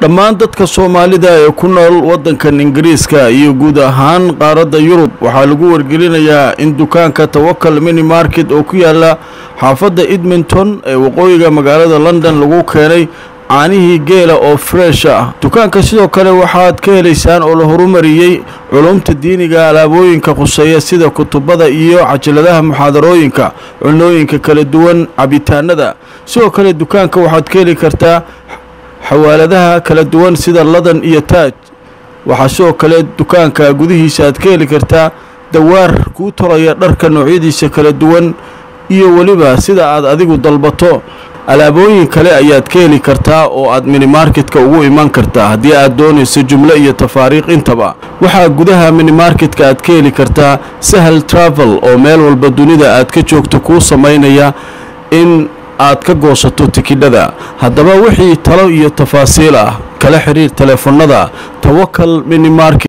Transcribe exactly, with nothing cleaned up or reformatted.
dhammaan dadka Soomaalida ee ku nool wadankan Ingiriiska iyo guud ahaan qaaradda Yurub waxaa lagu wargelinayaa in dukaanka Tawakkal Mini Market oo ku yaala xaafadda Edmonton ee waqooyiga magaalada London lagu keenay caanihii geela oo fresh ah. dukaanka sidoo kale waxaad ka helaysaan oo la horumariyay culumta diiniga, alaabooyinka khuseeya sida kutubada iyo cajaladaha muxaadarooyinka, cunooyinka kala duwan, cabitaanada. sidoo kale dukaanka waxaad ka heli kartaa xawaaladaha kala duwan sida Ladan iyo Taaj. waxaa sidoo kale dukaanka gudihiisa aad ka heli kartaa dawaar ku tolaya dharka noocyadiisa kala duwan iyo waliba sida aad adigu dalbato alaabooyin kale ayaad ka heli kartaa oo aad mini marketka ugu iman kartaa haddii aad doonayso jumlo iyo tafaariiq intaba. waxaa gudaha mini marketka aad ka heli kartaa Sahal Travel oo meel walba dunida aad ka joogto ku sameynaya in aad ka goosato tikidhada. haddaba wixii talo iyo tafaasiil ah kala xiriir telefoonada Tawakkal Mini Market.